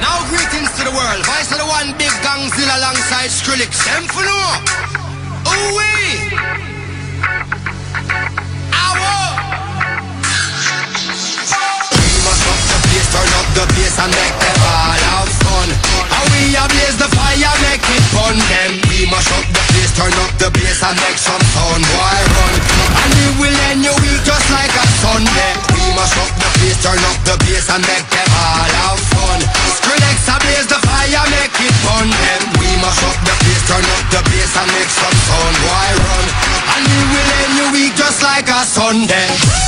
Now greetings to the world. Voice of the one big gangzilla alongside Skrillex. Them for no. Ooh-wee. We must up the place, turn up the bass and make them all have fun. And we ablaze the fire, make it fun. Them we must up the place, turn up the bass and make some sound. Boy run. And we will end your week just like a Sunday. We must up the place, turn up the bass and make them all have fun. Skrillex ablaze the fire, make it fun. Them we must up the place, turn up the bass and make some sound. Boy run. And we will end your week just like a Sunday.